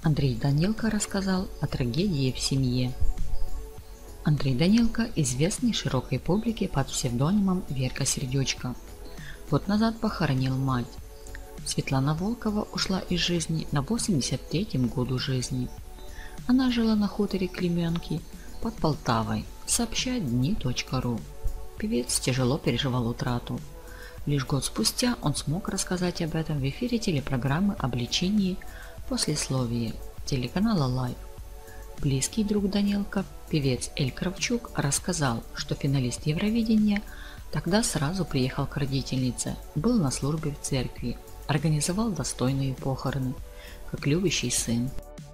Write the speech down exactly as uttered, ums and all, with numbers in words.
Андрей Данилко рассказал о трагедии в семье. Андрей Данилко известный широкой публике под псевдонимом Верка Сердючка. Год назад похоронил мать. Светлана Волкова ушла из жизни на восемьдесят третьем году жизни. Она жила на хуторе Клеменки под Полтавой, сообщает дни точка ру. Певец тяжело переживал утрату. Лишь год спустя он смог рассказать об этом в эфире телепрограммы об лечении послесловие телеканала Лайв. Близкий друг Данилко, певец Эль Кравчук, рассказал, что финалист Евровидения тогда сразу приехал к родительнице, был на службе в церкви, организовал достойные похороны, как любящий сын.